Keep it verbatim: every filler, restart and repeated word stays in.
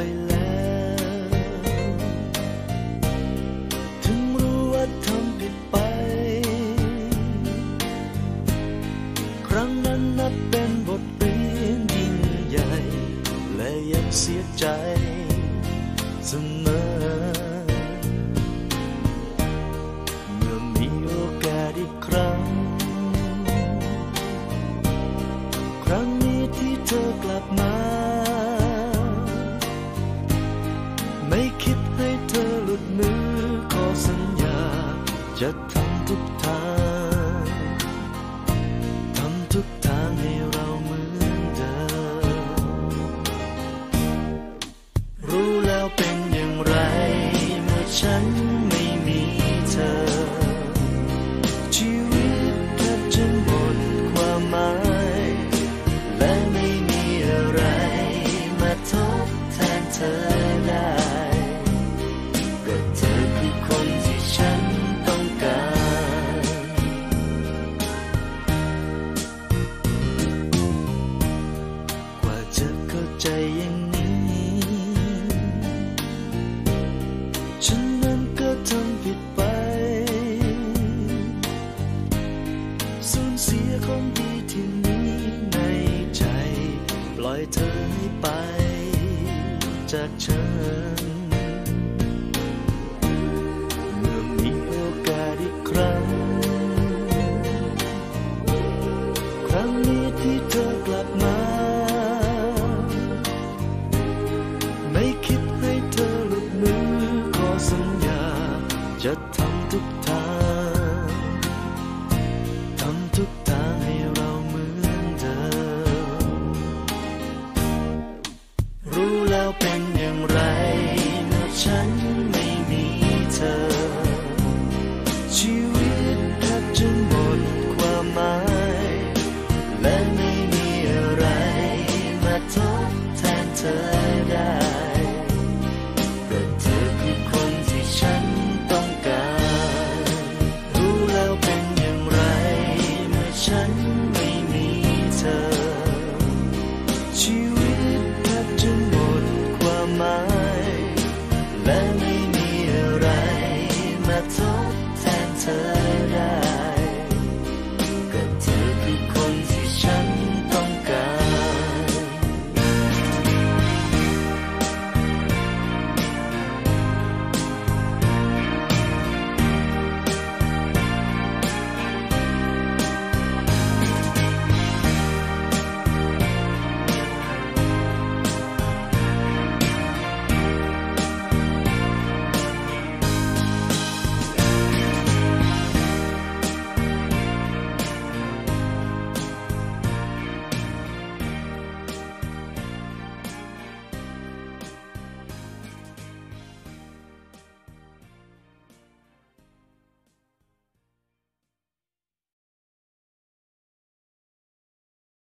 แล้วถึงรู้ว่าทำผิดไปครั้งนั้นนับเป็นบทเรียนยิ่งใหญ่และยังเสียใจเสมอเมื่อมีโอกาสอีกครั้งครั้งนี้ที่เธอกลับมาไม่คิดให้เธอหลุดมือขอสัญญาจะทำทุกทางทำทุกทางให้เราเหมือนเดิมรู้แล้วเป็นอย่างไรเมื่อฉันไม่มีเธอชีวิตแทบจะหมดความหมายและไม่มีอะไรมาทดแทนเธอได้ก็เธอคือคนที่ฉันต้องการกว่าจะเข้าใจอย่างนี้ฉันนั้นก็ทำผิดไปสูญเสียของดีที่มีในใจปล่อยเธอให้ไปจากฉันเมื่อมีโอกาสอีกครั้งครั้งนี้ที่เธอกลับมาไม่คิดให้เธอหลุดมือขอสัญญาจะทำทุกทางทำทุกทางให้เราเหมือนเดิมรู้แล้วเป็น